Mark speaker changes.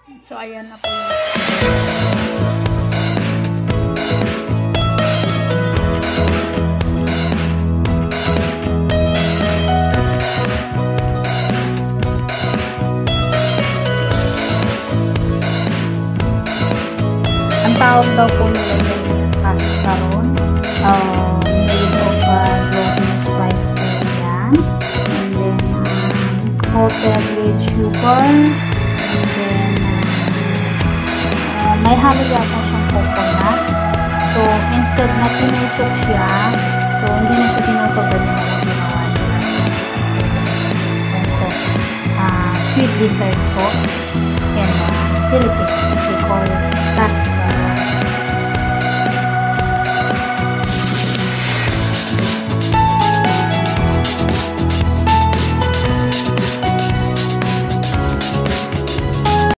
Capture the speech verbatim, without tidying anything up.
Speaker 1: So, ayan na po yun. Ang tawag daw po nila yun is Cascaron. Uh, made of uh, glutinous rice po yan. And then, um, hotel grade sugar. And then, uh, may halo yata siyang coconut. So, instead na tinusok siya, so, hindi na siya tinusok, ganyan na lang ginawa nila. So, ito, uh, sweet dessert po in uh, Philippines. We call